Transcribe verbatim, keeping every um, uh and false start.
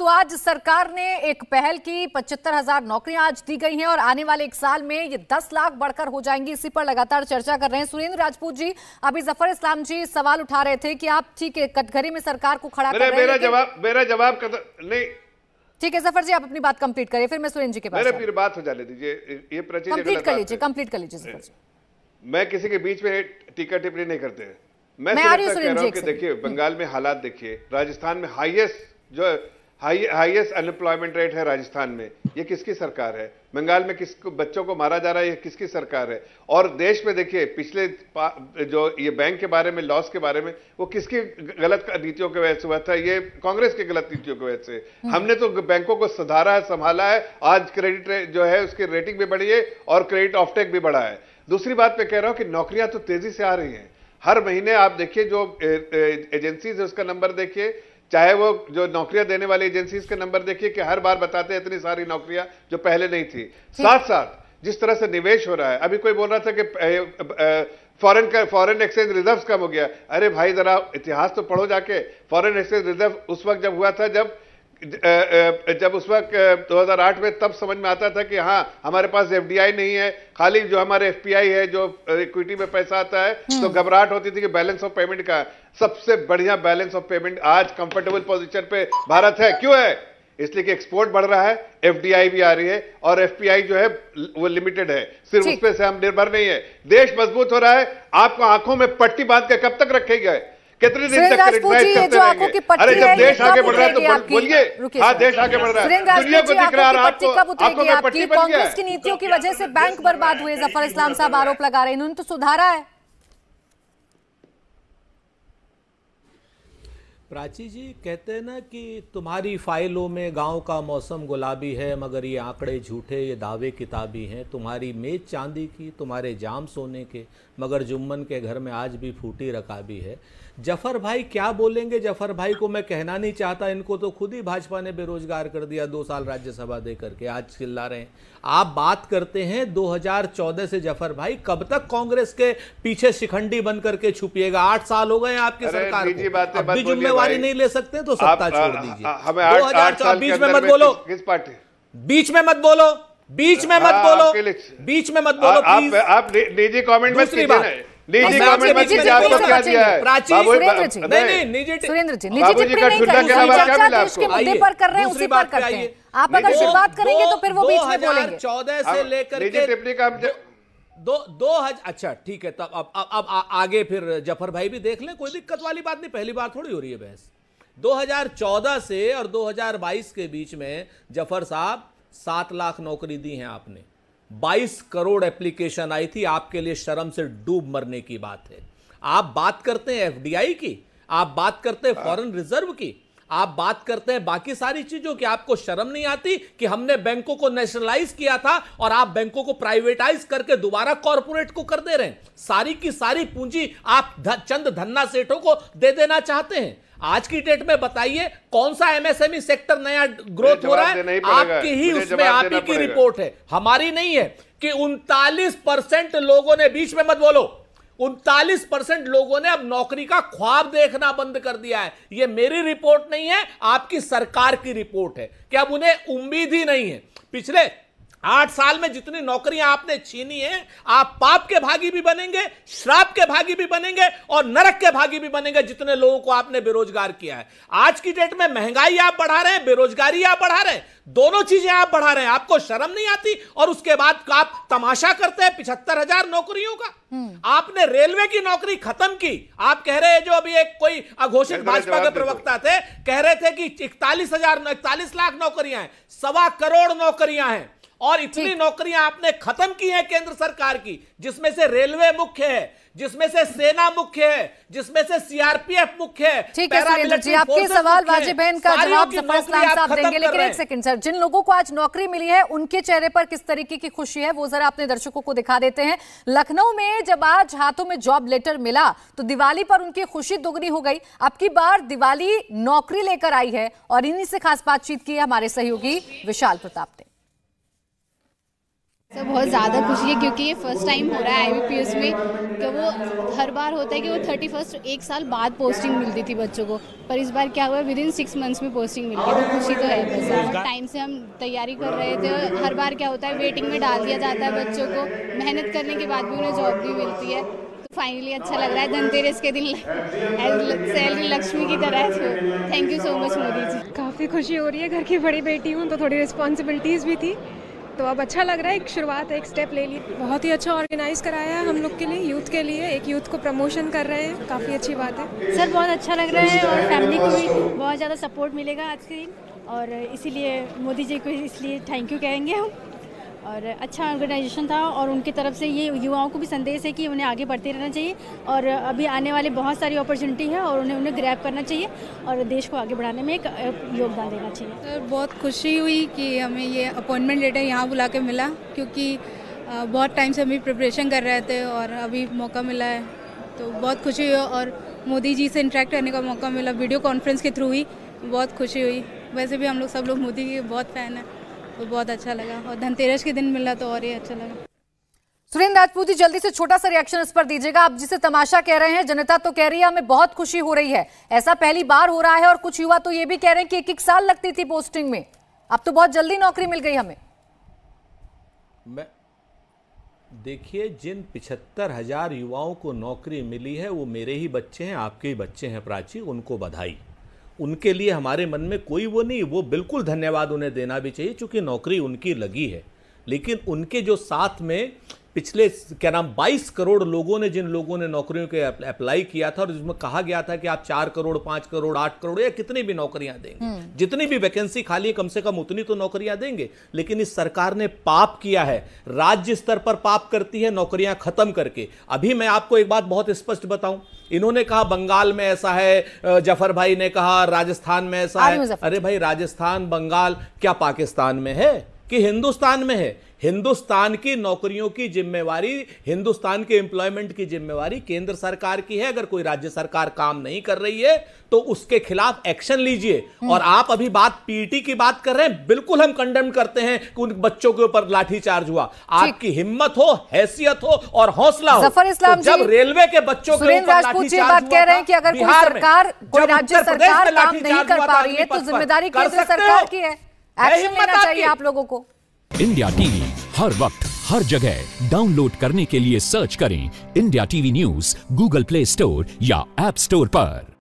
तो आज सरकार ने एक पहल की, पचहत्तर हजार नौकरियां आज दी गई हैं और आने वाले एक साल में ये दस लाख बढ़कर हो जाएंगी। इसी पर लगातार चर्चा कर रहे हैं सुरेंद्र राजपूत जी। अभी जफर इस्लाम जी सवाल उठा रहे थे कि आप ठीक है कटघरे में सरकार को खड़ा कर रहे हैं। मेरा जवाब मेरा जवाब नहीं, ठीक है जफर जी, आप अपनी बात कंप्लीट करिए, फिर मैं सुरेंद्र जी के पास। मेरे फिर बात हो जाने दीजिए, ये कंप्लीट कर लीजिए कंप्लीट कर लीजिए जफर जी। मैं किसी के बीच में टीका टिप्पणी नहीं करते हैं। मैं, मैं सिर्फ कह रहा हूं कि देखिए बंगाल में हालात देखिए, राजस्थान में हाईएस्ट जो हाई हाईएस्ट अनएम्प्लॉयमेंट रेट है राजस्थान में, ये किसकी सरकार है? बंगाल में किस बच्चों को मारा जा रहा है, ये किसकी सरकार है? और देश में देखिए पिछले जो ये बैंक के बारे में, लॉस के बारे में, वो किसकी गलत नीतियों की वजह से हुआ था? ये कांग्रेस की गलत नीतियों की वजह से। हमने तो बैंकों को सुधारा है, संभाला है, आज क्रेडिट जो है उसकी रेटिंग भी बढ़ी है और क्रेडिट ऑफटेक भी बढ़ा है। दूसरी बात मैं कह रहा हूं कि नौकरियां तो तेजी से आ रही हैं। हर महीने आप देखिए जो एजेंसीज है उसका नंबर देखिए, चाहे वो जो नौकरियां देने वाली एजेंसीज के नंबर देखिए कि हर बार बताते हैं इतनी सारी नौकरियां जो पहले नहीं थी। साथ साथ जिस तरह से निवेश हो रहा है, अभी कोई बोल रहा था कि फॉरेन का फॉरेन एक्सचेंज रिजर्व्स कम हो गया। अरे भाई जरा इतिहास तो पढ़ो जाके। फॉरेन एक्सचेंज रिजर्व उस वक्त जब हुआ था जब जब उस वक्त दो हज़ार आठ में, तब समझ में आता था कि हाँ हमारे पास एफडीआई नहीं है, खाली जो हमारे एफपीआई है, जो इक्विटी में पैसा आता है, तो घबराहट होती थी कि बैलेंस ऑफ पेमेंट का। सबसे बढ़िया बैलेंस ऑफ पेमेंट आज कंफर्टेबल पोजीशन पे भारत है। क्यों है? इसलिए कि एक्सपोर्ट बढ़ रहा है, एफडीआई भी आ रही है और एफपीआई जो है वो लिमिटेड है, सिर्फ उस पे से हम निर्भर नहीं है। देश मजबूत हो रहा है। आपको आंखों में पट्टी बांध के कब तक रखेगा? कितने दिन तक क्रिटिसाइज करते रहेंगे? अरे जब देश आगे बढ़ रहा है तो बोलिए हाँ देश आगे बढ़ रहा है, दुनिया को दिख रहा है आपको, आंखों में पट्टी बन गया है। कांग्रेस की नीतियों की वजह से बैंक बर्बाद हुए, जफर इस्लाम साहब आरोप लगा रहे हैं। इन्होंने तो सुधारा है। प्राची जी कहते हैं ना कि तुम्हारी फाइलों में गांव का मौसम गुलाबी है, मगर ये आंकड़े झूठे, ये दावे किताबी हैं। तुम्हारी मेज चांदी की, तुम्हारे जाम सोने के, मगर जुम्मन के घर में आज भी फूटी रकाबी है। जफर भाई क्या बोलेंगे? जफर भाई को मैं कहना नहीं चाहता, इनको तो खुद ही भाजपा ने बेरोजगार कर दिया दो साल राज्यसभा दे करके, आज चिल्ला रहे हैं। आप बात करते हैं दो हज़ार चौदह से, जफर भाई कब तक कांग्रेस के पीछे शिखंडी बन करके छुपिएगा? आठ साल हो गए आपकी सरकार को, अब भी जिम्मेवारी नहीं ले सकते तो सत्ता छोड़ दीजिए। दो हजार चौदह बीच में मत बोलो, किस पार्टी बीच में मत बोलो, बीच में मत बोलो, बीच में मत बोलो प्लीज। आप निजी कमेंट में दूसरी बात, निजी कमेंट में आपको क्या दिया है? नहीं नहीं निजी सुरेंद्र जी निजी टिप्पणी नहीं करेंगे, उसके मुद्दे पर कर रहे हैं, उसी पर करते हैं। आप अगर शुरुआत करेंगे तो फिर वो बीच में बोलेंगे। चौदह से लेकर निजी टिप्पणी का दो दो हजार अच्छा ठीक है, तब अब अब अब आगे फिर जफर भाई भी देख लें, कोई दिक्कत वाली बात नहीं, पहली बार थोड़ी हो रही है बहस। दो हज़ार चौदह से और दो हज़ार बाईस के बीच में जफर साहब सात लाख नौकरी दी हैं आपने, बाईस करोड़ एप्लीकेशन आई थी, आपके लिए शर्म से डूब मरने की बात है। आप बात करते हैं एफडीआई की, आप बात करते हैं फॉरेन रिजर्व की, आप बात करते हैं बाकी सारी चीजों की, आपको शर्म नहीं आती कि हमने बैंकों को नेशनलाइज किया था और आप बैंकों को प्राइवेटाइज करके दोबारा कॉर्पोरेट को कर दे रहे हैं। सारी की सारी पूंजी आप चंद धन्ना सेठों को दे देना चाहते हैं। आज की डेट में बताइए कौन सा एमएसएमई सेक्टर नया ग्रोथ हो रहा है? आपकी ही उसमें आप ही की रिपोर्ट है, हमारी नहीं है, कि उनतालीस परसेंट लोगों ने, बीच में मत बोलो, उनतालीस परसेंट लोगों ने अब नौकरी का ख्वाब देखना बंद कर दिया है। यह मेरी रिपोर्ट नहीं है, आपकी सरकार की रिपोर्ट है कि अब उन्हें उम्मीद ही नहीं है। पिछले आठ साल में जितनी नौकरियां आपने छीनी है, आप पाप के भागी भी बनेंगे, श्राप के भागी भी बनेंगे और नरक के भागी भी बनेंगे, जितने लोगों को आपने बेरोजगार किया है। आज की डेट में महंगाई आप बढ़ा रहे हैं, बेरोजगारी आप बढ़ा रहे हैं, दोनों चीजें आप बढ़ा रहे हैं, आपको शर्म नहीं आती? और उसके बाद आप तमाशा करते हैं पिछहत्तर हजार नौकरियों का। आपने रेलवे की नौकरी खत्म की। आप कह रहे हैं, जो अभी एक कोई अघोषित भाजपा के प्रवक्ता थे, कह रहे थे कि इकतालीस हजार इकतालीस लाख नौकरियां हैं, सवा करोड़ नौकरियां हैं, और इतनी नौकरियां आपने खत्म की हैं केंद्र सरकार की, जिसमें से रेलवे मुख्य है, जिसमें से सेना मुख्य है, जिसमें से सीआरपीएफ मुख्य है। ठीक है सुरेंद्र जी, आपके सवाल वाजिबहन का जवाब जफर इस्लाम साहब देंगे, लेकिन एक सेकंड सर, जिन लोगों को आज नौकरी मिली है उनके चेहरे पर किस तरीके की खुशी है वो जरा अपने दर्शकों को दिखा देते हैं। लखनऊ में जब आज हाथों में जॉब लेटर मिला तो दिवाली पर उनकी खुशी दुगनी हो गई। अब की बार दिवाली नौकरी लेकर आई है और इन्हीं से खास बातचीत की है हमारे सहयोगी विशाल प्रताप ने। सर बहुत ज़्यादा खुशी है क्योंकि ये फर्स्ट टाइम हो रहा है आईबीपीएस में। कि वो हर बार होता है कि वो थर्टी फर्स्ट एक साल बाद पोस्टिंग मिलती थी बच्चों को, पर इस बार क्या हुआ विद इन सिक्स मंथ्स में पोस्टिंग मिल गई, तो खुशी तो है बस। टाइम से हम तैयारी कर रहे थे, हर बार क्या होता है वेटिंग में डाल दिया जाता है बच्चों को, मेहनत करने के बाद भी उन्हें जॉब भी मिलती है, तो फाइनली अच्छा लग रहा है धनतेरस के दिन सैलरी लक्ष्मी की तरह। तो thank you so much Modi ji. काफ़ी खुशी हो रही है, घर की बड़ी बेटी हूँ तो थोड़ी रिस्पॉन्सिबिलिटीज़ भी थी, तो अब अच्छा लग रहा है, एक शुरुआत है, एक स्टेप ले ली। बहुत ही अच्छा ऑर्गेनाइज कराया है हम लोग के लिए, यूथ के लिए, एक यूथ को प्रमोशन कर रहे हैं, काफ़ी अच्छी बात है सर। बहुत अच्छा लग रहा है और फैमिली को भी बहुत ज़्यादा सपोर्ट मिलेगा आज के दिन, और इसीलिए मोदी जी को इसलिए थैंक यू कहेंगे हम। और अच्छा ऑर्गेनाइजेशन था और उनकी तरफ से ये युवाओं को भी संदेश है कि उन्हें आगे बढ़ते रहना चाहिए, और अभी आने वाले बहुत सारी अपॉर्चुनिटी है और उन्हें उन्हें ग्रैब करना चाहिए और देश को आगे बढ़ाने में एक योगदान देना चाहिए। सर बहुत खुशी हुई कि हमें ये अपॉइंटमेंट लेटर यहाँ बुला के मिला, क्योंकि बहुत टाइम से हम भी प्रिपरेशन कर रहे थे और अभी मौका मिला है, तो बहुत खुशी हुई। और मोदी जी से इंटरेक्ट करने का मौका मिला वीडियो कॉन्फ्रेंस के थ्रू ही, बहुत खुशी हुई। वैसे भी हम लोग सब लोग मोदी के बहुत फ़ैन हैं, तो बहुत अच्छा लगा, और धनतेरस के दिन मिला तो और ही अच्छा लगा। सुरेंद्र राजपूत जी, जल्दी से छोटा सा रिएक्शन इस पर दीजिएगा। आप जिसे तमाशा कह रहे हैं, जनता तो कह रही है हमें बहुत खुशी हो रही है, ऐसा पहली बार हो रहा है, और कुछ युवा तो ये भी कह रहे हैं कि एक एक साल लगती थी पोस्टिंग में, अब तो बहुत जल्दी नौकरी मिल गई हमें। मैं देखिए, जिन पिछहत्तर हजार युवाओं को नौकरी मिली है वो मेरे ही बच्चे हैं, आपके ही बच्चे हैं प्राची, उनको बधाई। उनके लिए हमारे मन में कोई वो नहीं, वो बिल्कुल धन्यवाद उन्हें देना भी चाहिए क्योंकि नौकरी उनकी लगी है। लेकिन उनके जो साथ में पिछले क्या नाम बाईस करोड़ लोगों ने, जिन लोगों ने नौकरियों के अप्लाई किया था और जिसमें कहा गया था कि आप चार करोड़ पांच करोड़ आठ करोड़ या कितनी भी नौकरियां देंगे, जितनी भी वैकेंसी खाली है कम से कम उतनी तो नौकरियां देंगे। लेकिन इस सरकार ने पाप किया है, राज्य स्तर पर पाप करती है नौकरियां खत्म करके। अभी मैं आपको एक बात बहुत स्पष्ट बताऊं, इन्होंने कहा बंगाल में ऐसा है, जफर भाई ने कहा राजस्थान में ऐसा है। अरे भाई, राजस्थान बंगाल क्या पाकिस्तान में है कि हिंदुस्तान में है? हिंदुस्तान की नौकरियों की जिम्मेवारी, हिंदुस्तान के एम्प्लॉयमेंट की जिम्मेवारी केंद्र सरकार की है। अगर कोई राज्य सरकार काम नहीं कर रही है तो उसके खिलाफ एक्शन लीजिए। और आप अभी बात पीटी की बात कर रहे हैं, बिल्कुल हम कंडेम करते हैं कि उन बच्चों के ऊपर लाठीचार्ज हुआ। आपकी हिम्मत हो, हैसियत हो और हौसला हो, जफर इस्लाम तो जब रेलवे के बच्चों के ऊपर लाठीचार्ज बात कह रहे हैं कि अगर कोई सरकार, कोई राज्य सरकार काम नहीं कर पा रही है तो जिम्मेदारी केंद्र सरकार की है, एक्शन लेना चाहिए आप लोगों को। इंडिया टीवी हर वक्त हर जगह डाउनलोड करने के लिए सर्च करें India TV news Google play store या ऐप स्टोर पर।